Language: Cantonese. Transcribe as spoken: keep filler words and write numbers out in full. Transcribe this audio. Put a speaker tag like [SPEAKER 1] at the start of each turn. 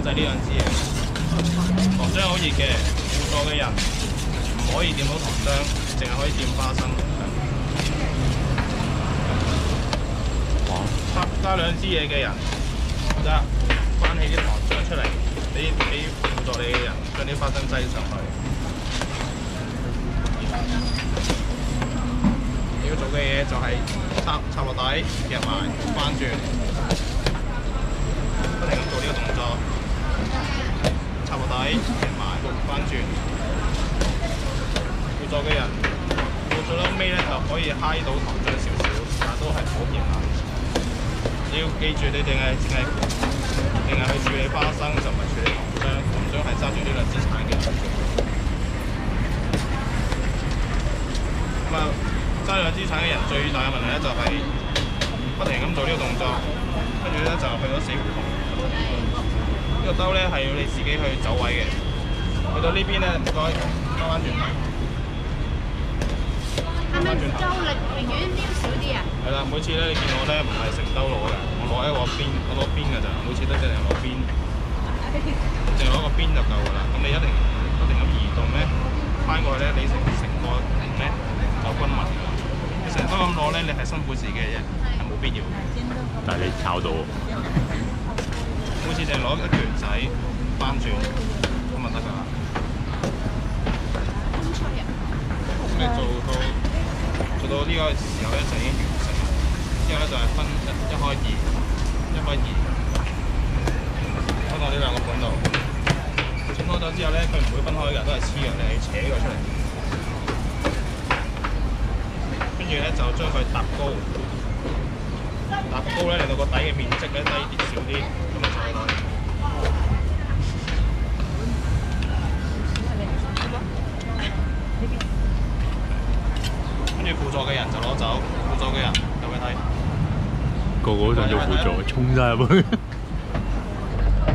[SPEAKER 1] 制呢兩支嘢。糖漿好熱嘅，輔助嘅人唔可以掂到糖漿，淨係可以掂花生。加加兩支嘢嘅人，得翻起啲糖漿出嚟，俾俾輔助你嘅人將啲花生擠上去。你要做嘅嘢就係插插落底，夾埋翻轉，不停咁做呢個動作。插落底，夾埋翻轉。輔助嘅人到最撚尾咧就可以揩到糖漿少少，但都係唔好掂啦。你要記住，你淨係淨係淨係去處理花生，就唔係處理糖漿。糖漿係揸住呢兩支鏟嘅。咁啊，揸兩支鏟嘅人最大嘅問題咧就係不停咁做呢個動作，跟住咧就去咗死胡同。呢、這個兜咧係要你自己去走位嘅。去到呢邊咧，唔該，翻返轉頭。
[SPEAKER 2] 係咪夠力寧願撩少啲啊？
[SPEAKER 1] 係啦，每次咧你見我咧唔係成兜攞嘅，我攞一個邊，我攞邊㗎咋，每次都淨係攞邊，淨係攞個邊就夠㗎啦。咁你一定不停咁移動咧，翻過去咧，你成成個形咧就均勻㗎啦。你成兜咁攞咧，你係辛苦自己嘅啫，係冇必要嘅。
[SPEAKER 3] 但係你炒到，
[SPEAKER 1] 每次淨係攞一拳仔翻轉咁就得㗎啦。咁你做到做到呢個時候咧，就已經完成啦。之後咧就係分一一開二，一開二，分到呢兩個盤度。轉開咗之後咧，佢唔會分開嘅，都係黐嘅，你係扯佢出嚟。跟住咧就將佢搭高，搭高咧令到個底嘅面積咧低啲少啲，咁就炒落去。跟住輔助嘅人就攞走，輔助嘅人有冇睇？
[SPEAKER 3] 個個都想做輔助，衝晒入去。